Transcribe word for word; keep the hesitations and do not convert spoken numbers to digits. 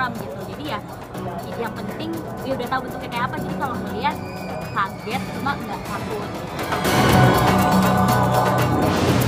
serem gitu. Jadi ya yang penting ya udah tahu bentuknya kayak apa, jadi kalau melihat kaget cuma nggak takut.